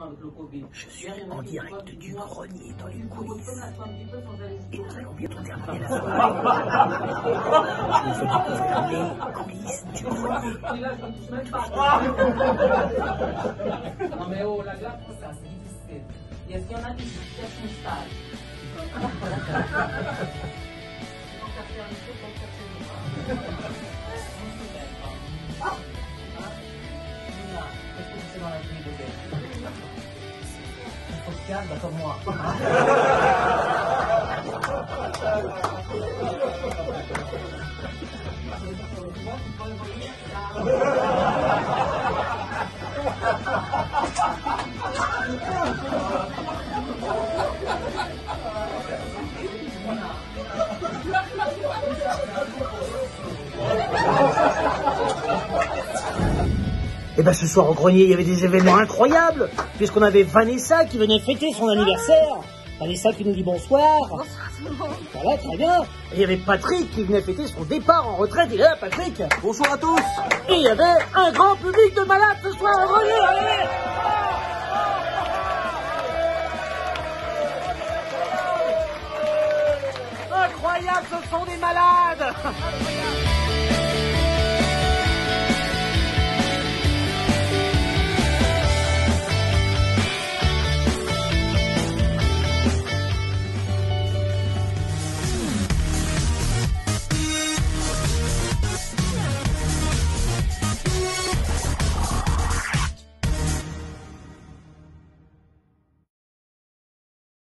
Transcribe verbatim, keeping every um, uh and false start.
Je suis en direct du grenier dans les coulisses. Et nous allons bientôt terminer la soirée. Je vous fais découvrir les coulisses du grenier. Non mais oh, la glace, ça, c'est difficile. Et est-ce qu'il y en a qui cherchent une salle? Qu'est-ce que c'est dans la vie de guerre? Il faut se calmer comme moi. Et ben ce soir au grenier, il y avait des événements incroyables, puisqu'on avait Vanessa qui venait fêter son anniversaire. Vanessa qui nous dit bonsoir. Voilà, très bien. Et il y avait Patrick qui venait fêter son départ en retraite. Il est là, Patrick. Bonsoir à tous. Et il y avait un grand public de malades ce soir au grenier. Allez. Incroyable, ce sont des malades.